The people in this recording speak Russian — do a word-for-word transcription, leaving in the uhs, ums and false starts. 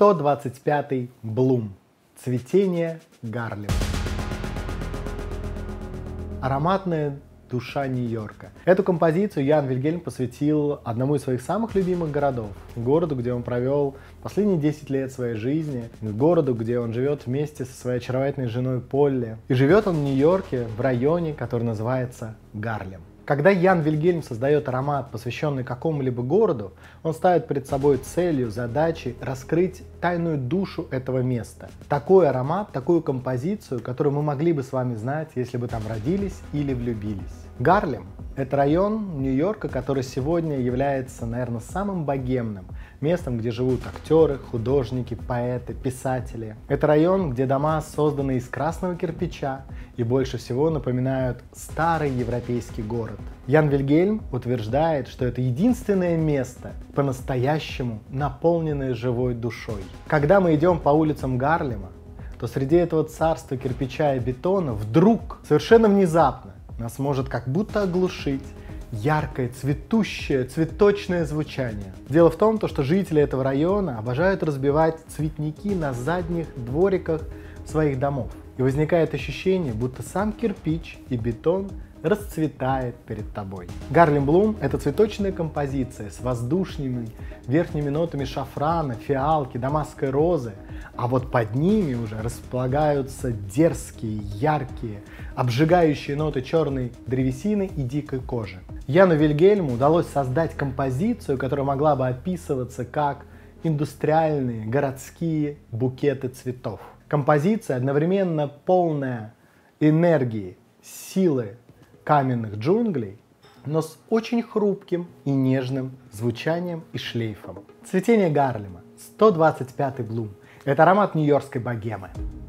сто двадцать пятый Блум. Цветение Гарлема. Ароматная душа Нью-Йорка. Эту композицию Ян Вильгельм посвятил одному из своих самых любимых городов. Городу, где он провел последние десять лет своей жизни. Городу, где он живет вместе со своей очаровательной женой Полли. И живет он в Нью-Йорке, в районе, который называется Гарлем. Когда Ян Вильгельм создает аромат, посвященный какому-либо городу, он ставит перед собой целью, задачей раскрыть тайную душу этого места. Такой аромат, такую композицию, которую мы могли бы с вами знать, если бы там родились или влюбились. Гарлем – это район Нью-Йорка, который сегодня является, наверное, самым богемным местом, где живут актеры, художники, поэты, писатели. Это район, где дома созданы из красного кирпича и больше всего напоминают старый европейский город. Ян Вильгельм утверждает, что это единственное место, по-настоящему наполненное живой душой. Когда мы идем по улицам Гарлема, то среди этого царства кирпича и бетона вдруг, совершенно внезапно, нас может как будто оглушить яркое, цветущее, цветочное звучание. Дело в том, что жители этого района обожают разбивать цветники на задних двориках своих домов. И возникает ощущение, будто сам кирпич и бетон расцветает перед тобой. Гарлем Блум – это цветочная композиция с воздушными верхними нотами шафрана, фиалки, дамасской розы, а вот под ними уже располагаются дерзкие, яркие, обжигающие ноты черной древесины и дикой кожи. Яну Вильгельму удалось создать композицию, которая могла бы описываться как индустриальные городские букеты цветов. Композиция одновременно полная энергии, силы каменных джунглей, но с очень хрупким и нежным звучанием и шлейфом. Цветение Гарлема, сто двадцать пятый Блум. Это аромат нью-йоркской богемы.